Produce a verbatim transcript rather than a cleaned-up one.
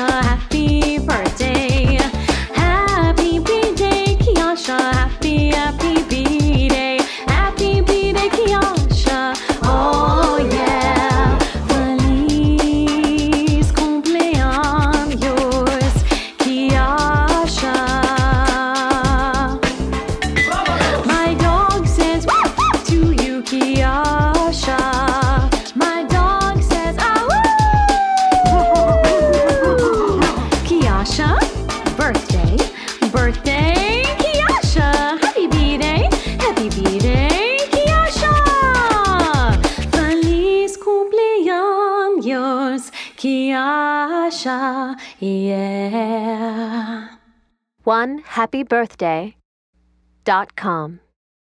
Kiasha, happy birthday. Happy B-Day, Kiasha, happy, happy B-Day. Happy B-Day, Kiasha, oh yeah. Feliz cumpleaños, Kiasha. My dog says to you, Kiasha. My dog says, ah, Kiasha, birthday, birthday, Kiasha. Happy B-Day, happy B-Day, Kiasha. Feliz cumpleaños, Kiasha, yeah. one happy birthday dot com